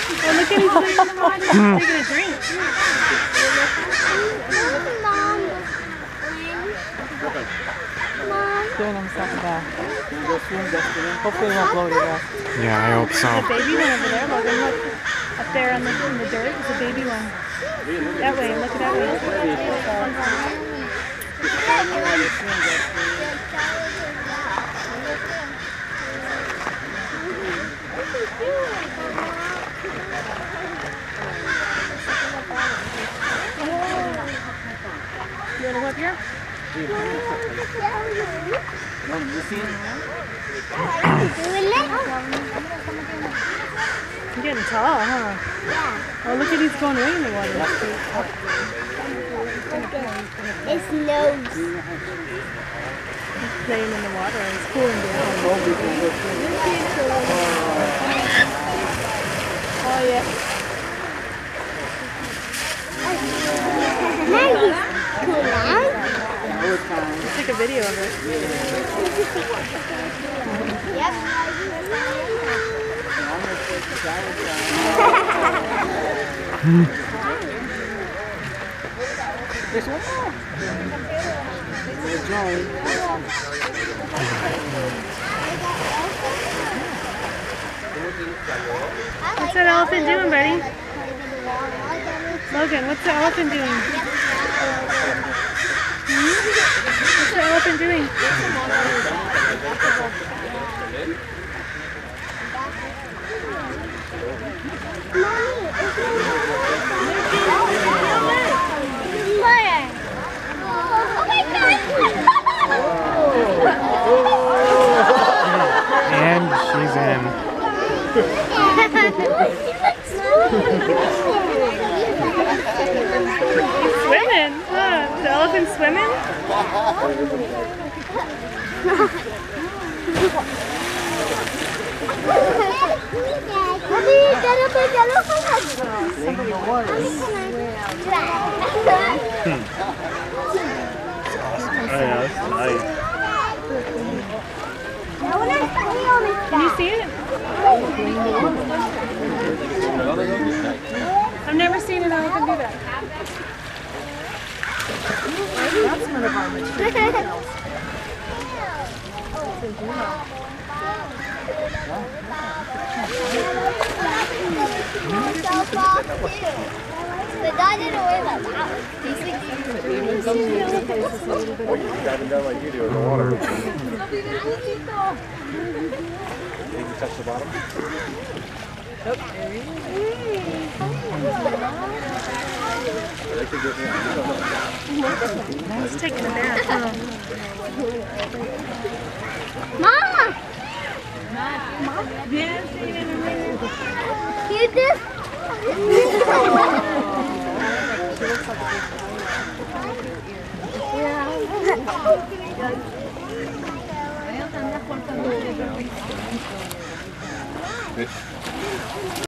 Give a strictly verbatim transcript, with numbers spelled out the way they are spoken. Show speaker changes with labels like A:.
A: Oh, look at him taking a drink.
B: Doing himself a bath. Hopefully he won't blow to death.
C: Yeah, I hope so.
A: There's a baby one over there, Logan. Look. Up there in the, in the dirt is a baby one. That way, look at that way. You want to go up here? You're getting tall, huh? Yeah. Oh, look at he's going way in the water.
D: His nose.
A: He's playing in the water. He's cooling down. Oh, yeah.
D: Cool down.
A: Let's take a video of it.
D: Yep.
B: This one?
A: What's that elephant doing, buddy? Logan, what's the elephant doing? Hmm? What's the elephant doing?
C: And she's in.
A: Swimming, huh? The elephant's swimming?
C: Oh yeah, that's nice.
A: Can you see it? I've never seen an elephant do that. That's one of our materials.
D: The dog didn't wear that out.
E: Diving down like you do in the water. Did you touch the bottom?
A: Oh, there he is. He's taking a bath, huh?
D: Mama!
A: Yes,
D: You just...
E: Fish.